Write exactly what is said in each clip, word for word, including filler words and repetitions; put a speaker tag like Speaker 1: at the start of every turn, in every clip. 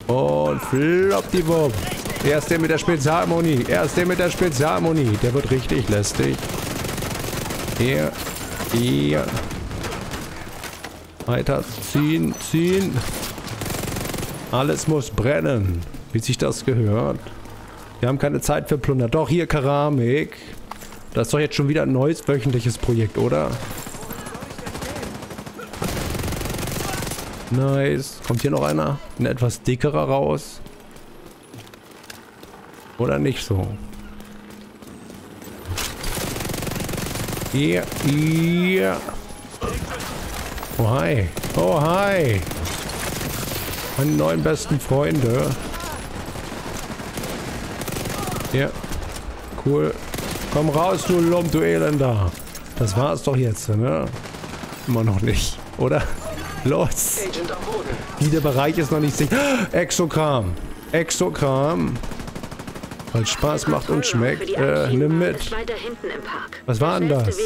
Speaker 1: Und floppdiwupp. Erst der mit der Spezialmuni. Erst der mit der Spezialmuni. Der wird richtig lästig. Hier. Hier. Weiter ziehen, ziehen. Alles muss brennen. Wie sich das gehört. Wir haben keine Zeit für Plunder. Doch, hier Keramik. Das ist doch jetzt schon wieder ein neues wöchentliches Projekt, oder? Nice. Kommt hier noch einer? Ein etwas dickerer raus? Oder nicht so? Hier, hier. Oh, hi. Oh, hi. Meine neuen besten Freunde. Ja. Cool. Komm raus, du Lump, du Elender. Das war's doch jetzt, ne? Immer noch nicht, oder? Los. Wie, der Bereich ist noch nicht sicher. Exokram. Exokram. Weil Spaß macht und schmeckt. Äh, nimm mit. Was war denn das?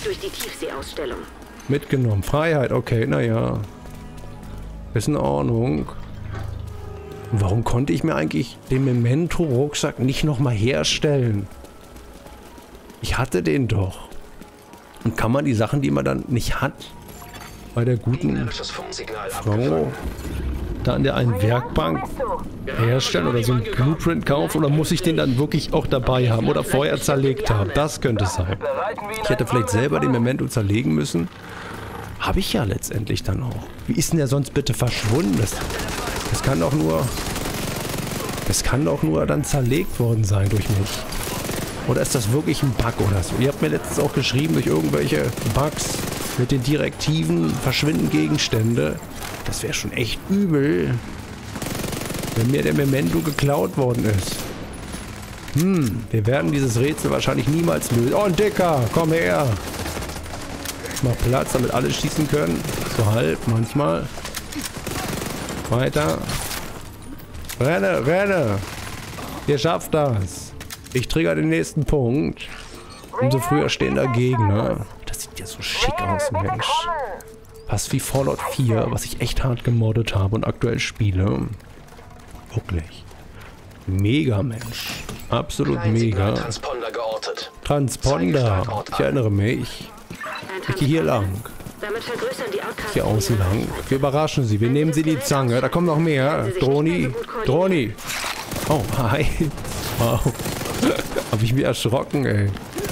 Speaker 1: Mitgenommen. Freiheit. Okay, naja. Ist in Ordnung. Warum konnte ich mir eigentlich den Memento-Rucksack nicht nochmal herstellen? Ich hatte den doch. Und kann man die Sachen, die man dann nicht hat, bei der guten Frau da an der einen Werkbank herstellen oder so einen Blueprint kaufen? Oder muss ich den dann wirklich auch dabei haben oder vorher zerlegt haben? Das könnte es sein. Ich hätte vielleicht selber den Memento zerlegen müssen. Habe ich ja letztendlich dann auch. Wie ist denn der sonst bitte verschwunden? Das, das kann doch nur... Das kann doch nur dann zerlegt worden sein durch mich. Oder ist das wirklich ein Bug oder so? Ihr habt mir letztens auch geschrieben, durch irgendwelche Bugs mit den Direktiven verschwinden Gegenstände. Das wäre schon echt übel, wenn mir der Memento geklaut worden ist. Hm, wir werden dieses Rätsel wahrscheinlich niemals lösen. Oh, ein Dicker, komm her. Mal Platz, damit alle schießen können. So halb, manchmal. Weiter. Renne, renne. Ihr schafft das. Ich trigger den nächsten Punkt. Umso früher stehender Gegner. Das sieht ja so schick aus, Mensch. Fast wie Fallout vier, was ich echt hart gemoddet habe und aktuell spiele. Wirklich. Mega, Mensch. Absolut mega. Transponder. Ich erinnere mich. Ich gehe hier lang. Hier außen lang. Wir überraschen sie. Wir nehmen sie die Zange. Da kommen noch mehr. Droni. Droni. Oh, hi. Wow. Hab ich mir erschrocken, ey.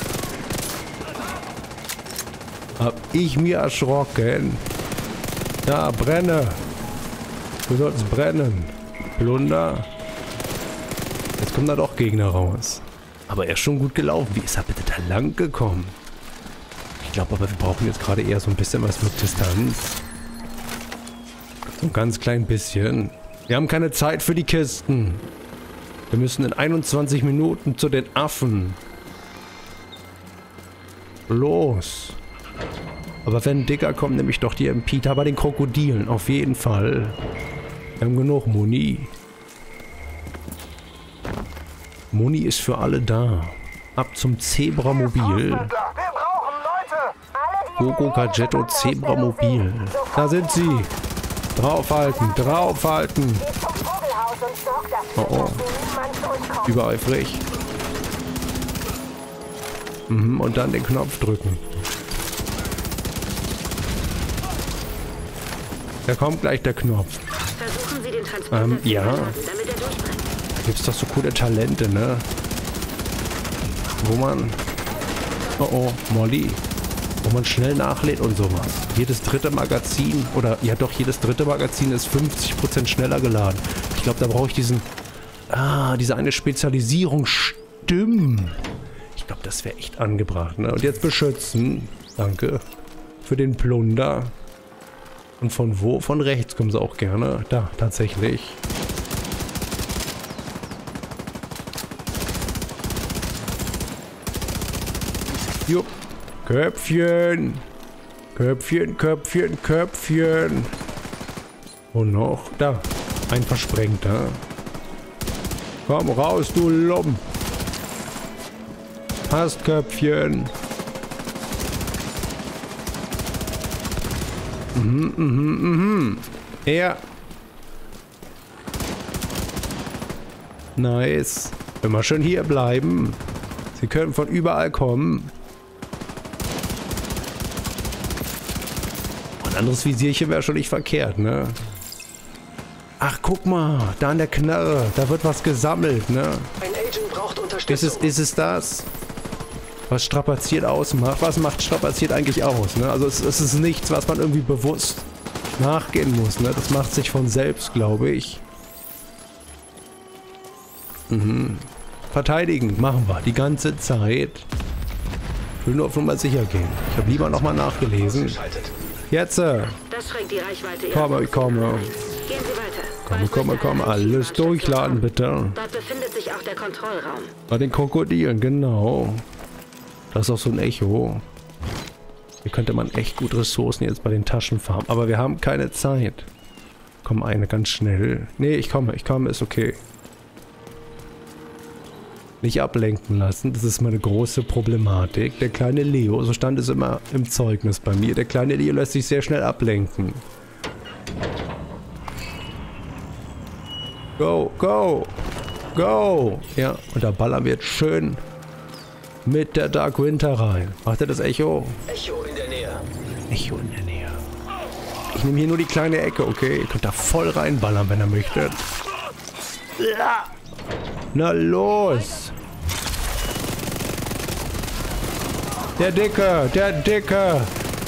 Speaker 1: Hab ich mir erschrocken. Ja, brenne. Du sollst brennen. Plunder. Jetzt kommen da doch Gegner raus. Aber er ist schon gut gelaufen. Wie ist er bitte da lang gekommen? Ich glaube aber, wir brauchen jetzt gerade eher so ein bisschen was mit Distanz. So ein ganz klein bisschen. Wir haben keine Zeit für die Kisten. Wir müssen in einundzwanzig Minuten zu den Affen. Los. Aber wenn ein Dicker kommt, nehme ich doch die M P. Da bei den Krokodilen. Auf jeden Fall. Wir haben genug Muni. Muni ist für alle da. Ab zum Zebramobil. Gogo Gadgetto Zebramobil. Da sind sie. Draufhalten, draufhalten. Oh oh. Übereifrig. Mhm, und dann den Knopf drücken. Da kommt gleich der Knopf. Ähm, ja. Gibt's doch so coole Talente, ne? Wo man... Oh oh, Molly. Wo man schnell nachlädt und sowas. Jedes dritte Magazin, oder ja doch, jedes dritte Magazin ist fünfzig Prozent schneller geladen. Ich glaube, da brauche ich diesen... Ah, diese eine Spezialisierung. Stimmt. Ich glaube, das wäre echt angebracht, ne? Und jetzt beschützen. Danke. Für den Plunder. Und von wo? Von rechts kommen sie auch gerne. Da, tatsächlich. Jupp. Köpfchen. Köpfchen, Köpfchen, Köpfchen. Und noch. Da. Ein Versprengter. Komm raus, du Lump. Hast Köpfchen. Mhm, mhm, mhm. Er. Nice. Immer schön hier bleiben. Sie können von überall kommen. Ein anderes Visierchen wäre schon nicht verkehrt, ne? Ach, guck mal. Da an der Knarre. Da wird was gesammelt, ne?
Speaker 2: Ein Agent braucht Unterstützung.
Speaker 1: Ist es, ist es das? Was strapaziert ausmacht? Was macht strapaziert eigentlich aus, ne? Also es, es ist nichts, was man irgendwie bewusst nachgehen muss, ne? Das macht sich von selbst, glaube ich. Mhm. Verteidigen machen wir die ganze Zeit. Ich will nur auf Nummer sicher gehen. Ich habe lieber nochmal nachgelesen. Jetzt!
Speaker 3: Das schränkt die Reichweite.
Speaker 1: Komme, komme.
Speaker 3: Gehen Sie weiter.
Speaker 1: Komme, komme, komme. Alles durchladen, bitte.
Speaker 3: Dort befindet sich auch der Kontrollraum.
Speaker 1: Bei den Krokodilen, genau. Das ist auch so ein Echo. Hier könnte man echt gut Ressourcen jetzt bei den Taschen farmen. Aber wir haben keine Zeit. Komm, eine ganz schnell. Nee, ich komme, ich komme, ist okay. Nicht ablenken lassen, das ist meine große Problematik. Der kleine Leo, so stand es immer im Zeugnis bei mir, der kleine Leo lässt sich sehr schnell ablenken. Go, go, go. Ja, und da ballern wir jetzt schön mit der Dark Winter rein. Macht er das Echo?
Speaker 2: Echo in der Nähe.
Speaker 1: Echo in der Nähe. Ich nehme hier nur die kleine Ecke, okay? Ihr könnt da voll reinballern, wenn ihr möchtet. Ja. Na los! Der Dicke, der Dicke!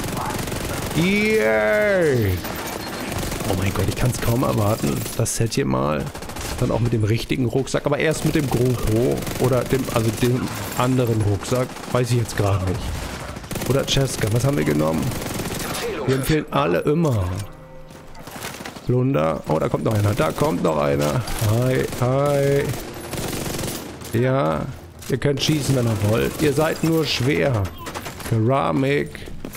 Speaker 1: Yay! Oh mein Gott, ich kann es kaum erwarten. Das Set hier mal. Dann auch mit dem richtigen Rucksack, aber erst mit dem GoPro. Oder dem, also dem anderen Rucksack. Weiß ich jetzt gerade nicht. Oder Cheska, was haben wir genommen? Wir empfehlen alle immer. Plunder. Oh, da kommt noch einer. Da kommt noch einer. Hi, hi. Ja, ihr könnt schießen, wenn ihr wollt. Ihr seid nur schwer. Keramik.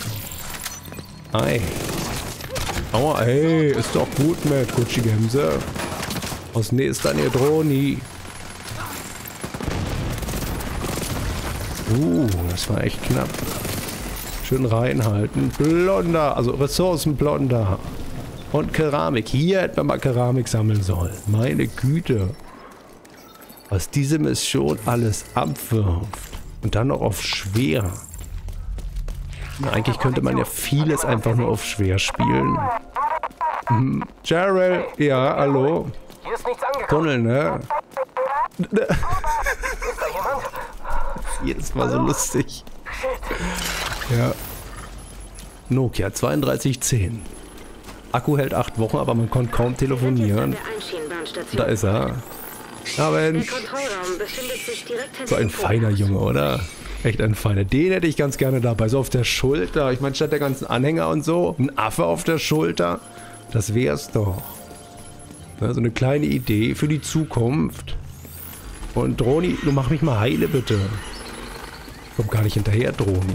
Speaker 1: Hi. Oh, ey, ist doch gut mit Gucci Gemse. Aus nächster Nedroni. Uh, das war echt knapp. Schön reinhalten. Plunder, also Ressourcenplunder. Und Keramik. Hier hätten wir mal Keramik sammeln sollen. Meine Güte. Was diese Mission alles abwirft. Und dann noch auf schwer. Na, eigentlich könnte man ja vieles einfach nur auf schwer spielen. Hm. Cheryl, ja, hallo.
Speaker 2: Hier ist nichts angekommen.
Speaker 1: Tunnel, ne?
Speaker 2: Ist da jemand?
Speaker 1: Jedes Mal so lustig. Ja. Nokia zweiunddreißig zehn. Akku hält acht Wochen, aber man konnte kaum telefonieren. Da ist er. Ja, Mensch. So ein feiner Junge, oder? Echt ein feiner. Den hätte ich ganz gerne dabei. So auf der Schulter. Ich meine, statt der ganzen Anhänger und so, ein Affe auf der Schulter. Das wär's doch. Ja, so eine kleine Idee für die Zukunft. Und Droni, du mach mich mal heile, bitte. Ich komm gar nicht hinterher, Droni.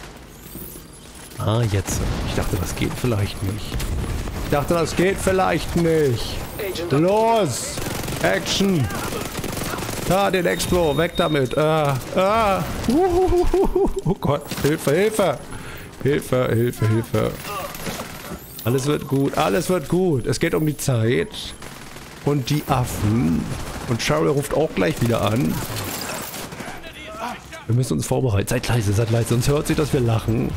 Speaker 1: Ah, jetzt. Ich dachte, das geht vielleicht nicht. Ich dachte, das geht vielleicht nicht. Los! Action! Da, den Explo, weg damit. Ah, ah. Uhuhuhu. Oh Gott, Hilfe, Hilfe. Hilfe, Hilfe, Hilfe. Alles wird gut, alles wird gut. Es geht um die Zeit. Und die Affen. Und Cheryl ruft auch gleich wieder an. Wir müssen uns vorbereiten. Seid leise, seid leise, sonst hört sich, dass wir lachen.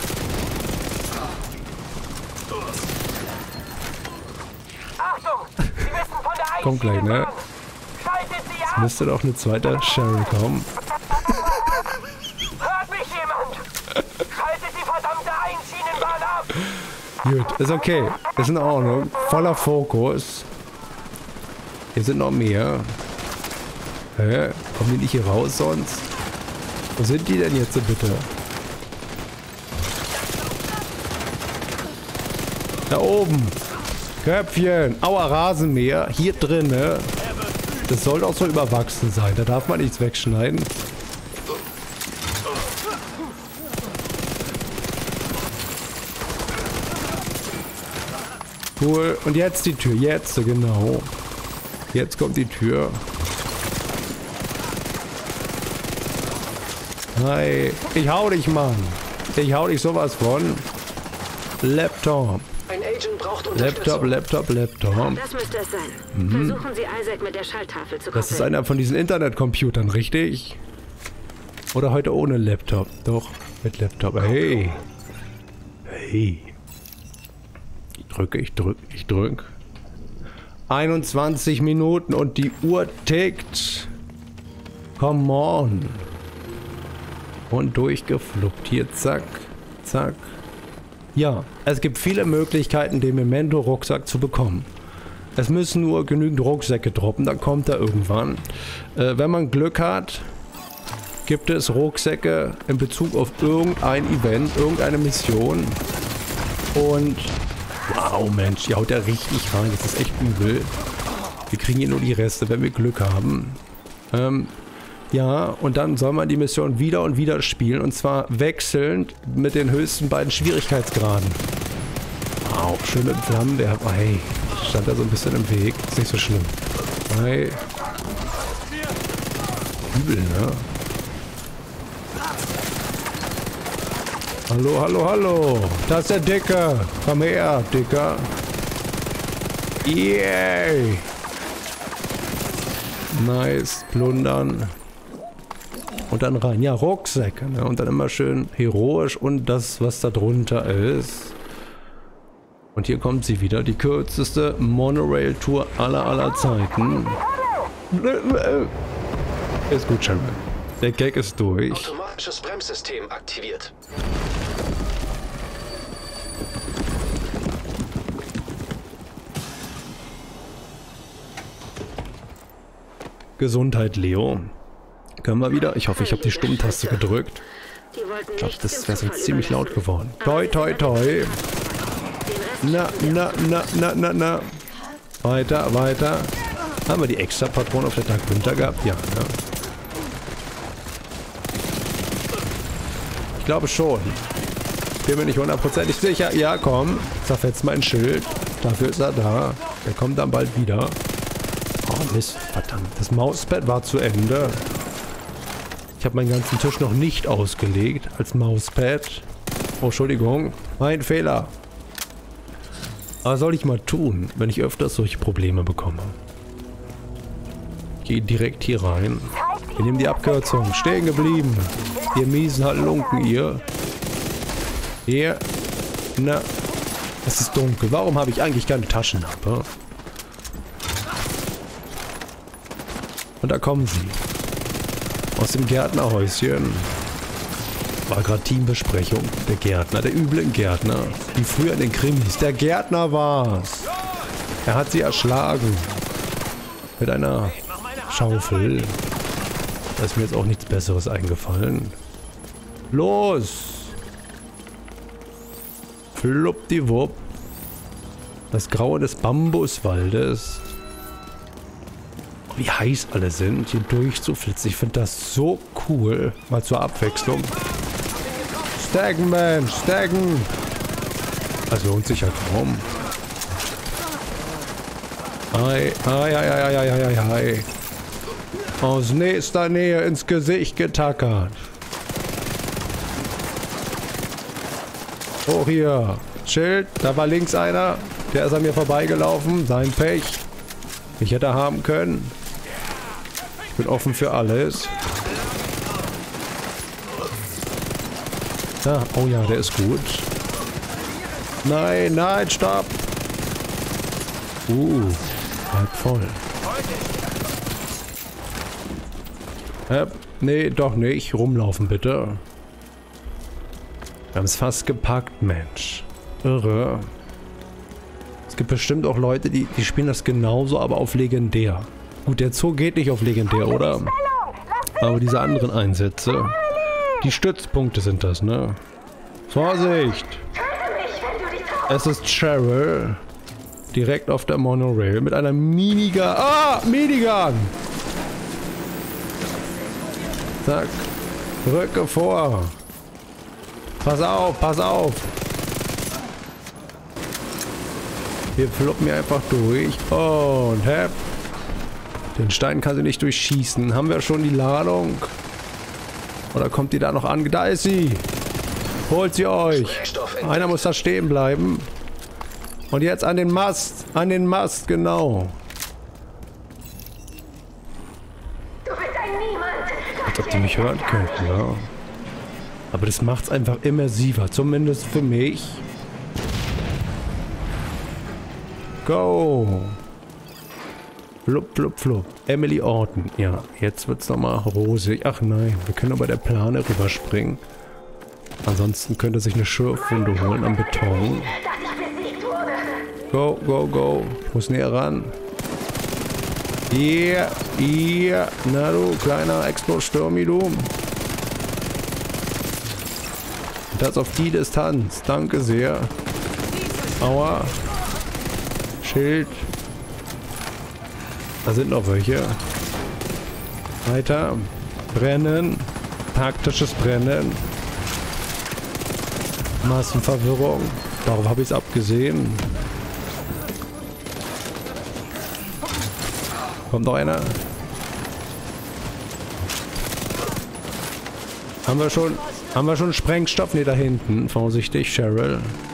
Speaker 1: Kommt gleich, ne? Jetzt müsste doch eine zweite Cheryl kommen.
Speaker 2: Hört mich jemand? Schaltet die verdammte Einschienenbahn ab!
Speaker 1: Gut, ist okay. Ist in Ordnung. Voller Fokus. Hier sind noch mehr. Hä? Kommen die nicht hier raus sonst? Wo sind die denn jetzt so bitte? Da oben. Köpfchen. Aua, Rasenmäher. Hier drin, ne? Das soll doch so überwachsen sein. Da darf man nichts wegschneiden. Cool. Und jetzt die Tür. Jetzt, genau. Jetzt kommt die Tür. Hi. Ich hau dich, Mann. Ich hau dich sowas von. Laptop.
Speaker 2: Ein Agent braucht
Speaker 4: braucht
Speaker 1: Laptop,
Speaker 4: Unterstützung.
Speaker 1: Laptop, Laptop.
Speaker 3: Das müsste es sein. Versuchen Sie Isaac mit der Schalltafel zu koppeln.
Speaker 1: Das ist einer von diesen Internetcomputern, richtig? Oder heute ohne Laptop? Doch, mit Laptop. Hey. Hey. Ich drücke, ich drücke, ich drücke. einundzwanzig Minuten und die Uhr tickt. Come on. Und durchgefluppt. Hier, zack, zack. Ja, es gibt viele Möglichkeiten, den Memento-Rucksack zu bekommen. Es müssen nur genügend Rucksäcke droppen, dann kommt er irgendwann. Äh, wenn man Glück hat, gibt es Rucksäcke in Bezug auf irgendein Event, irgendeine Mission. Und wow, Mensch, hier haut er richtig rein. Das ist echt übel. Wir kriegen hier nur die Reste, wenn wir Glück haben. Ähm, ja, und dann soll man die Mission wieder und wieder spielen. Und zwar wechselnd mit den höchsten beiden Schwierigkeitsgraden. Wow, schön mit Flammenwerfer. Hey, stand da so ein bisschen im Weg. Ist nicht so schlimm. Hey. Übel, ne? Hallo, hallo, hallo. Da ist der Dicke. Komm her, Dicker. Yay. Nice. Plundern. Und dann rein. Ja, Rucksäcke. Ne? Und dann immer schön heroisch und das, was da drunter ist. Und hier kommt sie wieder. Die kürzeste Monorail-Tour aller aller Zeiten. Ist gut, Sharon. Der Gag ist durch.
Speaker 4: Automatisches Bremssystem aktiviert.
Speaker 1: Gesundheit, Leo. Können wir wieder? Ich hoffe, ich habe die Stummtaste gedrückt.
Speaker 3: Die wollten
Speaker 1: Ich glaube,
Speaker 3: nichts
Speaker 1: das
Speaker 3: dem
Speaker 1: wäre
Speaker 3: Zufall
Speaker 1: sonst ziemlich laut
Speaker 3: überlassen.
Speaker 1: geworden.
Speaker 3: Aber
Speaker 1: Toi,
Speaker 3: sie
Speaker 1: toi,
Speaker 3: sind
Speaker 1: toi.
Speaker 3: Den Rest
Speaker 1: Na,
Speaker 3: schaffen wir.
Speaker 1: na, na, na, na, na, na. Weiter, weiter. Haben wir die extra Patronen auf der Tag runter gehabt? Ja, ne? Ich glaube schon. Bin mir nicht hundertprozentig sicher. Ja, komm. Zerfetzt mein Schild. Dafür ist er da. Der kommt dann bald wieder. Oh, Mist. Verdammt. Das Mauspad war zu Ende. Ich habe meinen ganzen Tisch noch nicht ausgelegt als Mauspad. Oh, Entschuldigung. Mein Fehler. Aber soll ich mal tun, wenn ich öfters solche Probleme bekomme? Ich gehe direkt hier rein. Wir nehmen die Abkürzung. Stehen geblieben. Ihr miesen Halunken, ihr. Hier. Na. Es ist dunkel. Warum habe ich eigentlich keine Taschenlampe? Und da kommen sie. Aus dem Gärtnerhäuschen. War gerade Teambesprechung. Der Gärtner, der üble Gärtner. Wie früher in den Krimis. Der Gärtner war's. Er hat sie erschlagen. Mit einer Schaufel. Da ist mir jetzt auch nichts Besseres eingefallen. Los! Fluppdiwupp. Das Graue des Bambuswaldes. Wie heiß alle sind, hier durchzuflitzen. Ich finde das so cool. Mal zur Abwechslung. Staggen, Mensch, staggen. Das lohnt sich ja kaum. Ei, ei, ei, ei, ei, ei, ei, ei. Aus nächster Nähe ins Gesicht getackert. Hoch hier. Schild, da war links einer. Der ist an mir vorbeigelaufen. Sein Pech. Ich hätte haben können. Ich bin offen für alles. Ah, oh ja, der ist gut. Nein, nein, stopp. Uh, halb voll. Äh, nee, doch nicht. Rumlaufen, bitte. Wir haben es fast gepackt, Mensch. Irre. Es gibt bestimmt auch Leute, die, die spielen das genauso, aber auf legendär. Gut, der Zoo geht nicht auf legendär, oder? Aber diese anderen Einsätze. Die Stützpunkte sind das, ne? Vorsicht! Es ist Cheryl. Direkt auf der Monorail mit einer Minigun. Ah! Minigun! Zack. Rücke vor. Pass auf, pass auf. Wir fluppen hier einfach durch. Und hepp. Den Stein kann sie nicht durchschießen. Haben wir schon die Ladung? Oder kommt die da noch an? Da ist sie. Holt sie euch. Einer muss da stehen bleiben. Und jetzt an den Mast. An den Mast, genau.
Speaker 3: Du bist ein Niemand.
Speaker 1: Als ob die mich hören könnten, ja. Aber das macht's einfach immersiver. Zumindest für mich. Go. Flup, flup, flup. Emily Orton. Ja, jetzt wird's nochmal rosig. Ach nein, wir können aber der Plane rüberspringen. Ansonsten könnte sich eine Schürfwunde holen am Beton. Go, go, go. Ich muss näher ran. Yeah, yeah. Na du, kleiner Explosstürmi, du. Und das auf die Distanz. Danke sehr. Aua. Schild. Da sind noch welche. Weiter. Brennen. Taktisches Brennen. Massenverwirrung. Darauf habe ich es abgesehen. Kommt noch einer. Haben wir schon... Haben wir schon Sprengstoff? Ne, da hinten. Vorsichtig, Cheryl.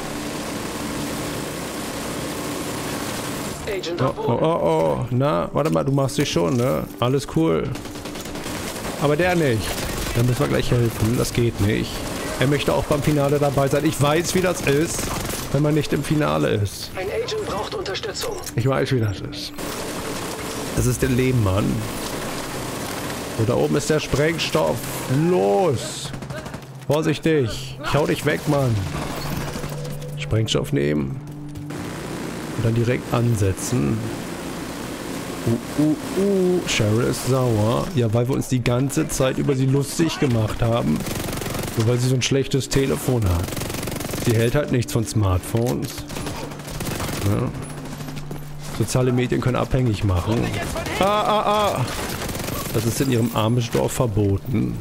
Speaker 1: Oh, oh, oh, oh. Na, warte mal, du machst dich schon, ne? Alles cool. Aber der nicht. Dann müssen wir gleich helfen. Das geht nicht. Er möchte auch beim Finale dabei sein. Ich weiß, wie das ist, wenn man nicht im Finale ist.
Speaker 4: Ein Agent braucht Unterstützung.
Speaker 1: Ich weiß, wie das ist. Das ist der Lehmann. So, da oben ist der Sprengstoff. Los! Vorsichtig. Ich hau dich weg, Mann. Sprengstoff nehmen. Und dann direkt ansetzen. Uh, uh, uh. Cheryl ist sauer. Ja, weil wir uns die ganze Zeit über sie lustig gemacht haben. Nur weil sie so ein schlechtes Telefon hat. Sie hält halt nichts von Smartphones. Ja. Soziale Medien können abhängig machen. Ah, ah, ah. Das ist in ihrem Amish-Dorf verboten.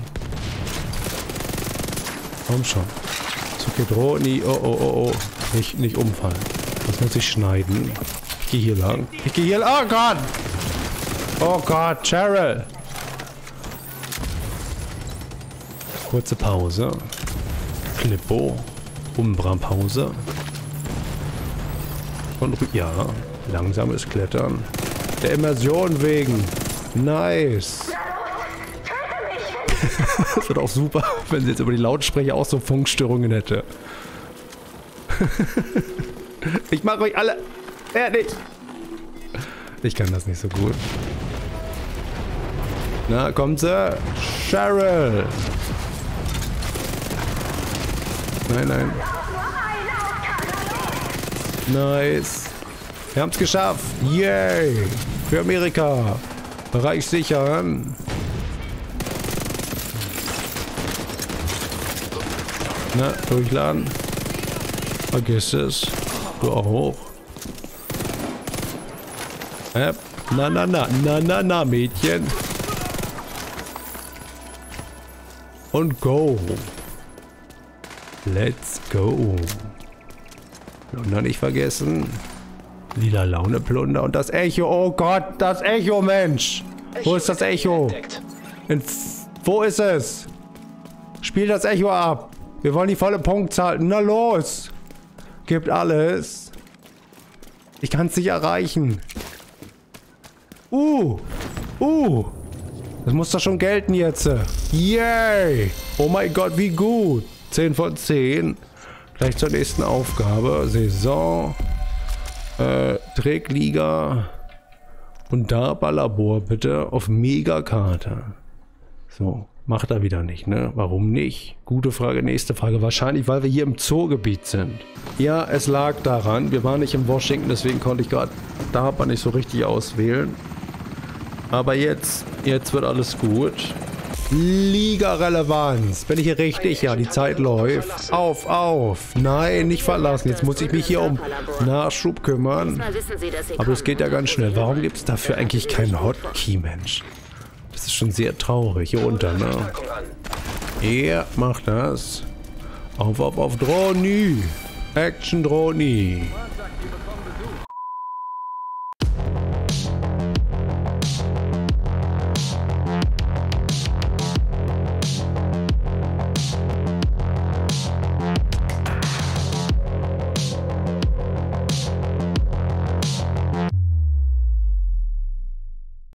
Speaker 1: Komm schon. Ist okay, Droni. Oh, oh, oh, oh. Nicht, nicht umfallen. Das muss ich schneiden. Ich gehe hier lang. Ich gehe hier lang. Oh Gott! Oh Gott, Cheryl! Kurze Pause. Klippo. Umbra-Pause. Und ja, langsames Klettern. Der Immersion wegen. Nice. Das wird auch super, wenn sie jetzt über die Lautsprecher auch so Funkstörungen hätte. Ich mache euch alle fertig. Ich kann das nicht so gut. Na, kommt sie? Cheryl. Nein, nein. Nice. Wir haben es geschafft. Yay. Für Amerika. Bereich sichern. Na, durchladen. Vergiss es. Du auch. Äh, na, na, na, na, na, na, Mädchen. Und go. Let's go. Und dann nicht vergessen. Lila Laune Plunder und das Echo. Oh Gott, das Echo, Mensch. Wo ist das Echo? In wo ist es? Spiel das Echo ab. Wir wollen die volle Punktzahl. Na los. Gibt alles. Ich kann es nicht erreichen. Uh. Uh. Das muss doch schon gelten jetzt. Yay. Oh mein Gott, wie gut. zehn von zehn. Gleich zur nächsten Aufgabe. Saison. Äh, Trägliga. Und da Balllabor bitte auf Megakarte. So. Macht er wieder nicht, ne? Warum nicht? Gute Frage, nächste Frage. Wahrscheinlich, weil wir hier im Zoogebiet sind. Ja, es lag daran. Wir waren nicht in Washington, deswegen konnte ich gerade da aber nicht so richtig auswählen. Aber jetzt, jetzt wird alles gut. Liga-Relevanz. Bin ich hier richtig? Ja, die Zeit läuft. Auf, auf. Nein, nicht verlassen. Jetzt muss ich mich hier um Nachschub kümmern. Aber das geht ja ganz schnell. Warum gibt es dafür eigentlich keinen Hotkey, Mensch? Das ist schon sehr traurig. Hier unter, ne? Er macht das. Auf, auf, auf, Droni. Action, Droni.